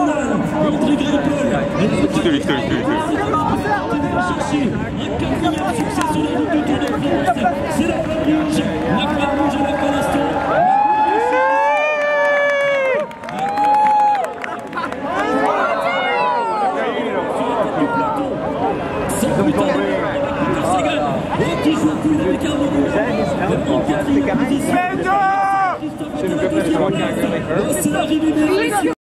national, André Grippol. Chercher un quatrième succès sur la route du Tour de France. C'est la flamme rouge à l'Afghanistan. Toujours plus avec un moment. C'est l'arrivée des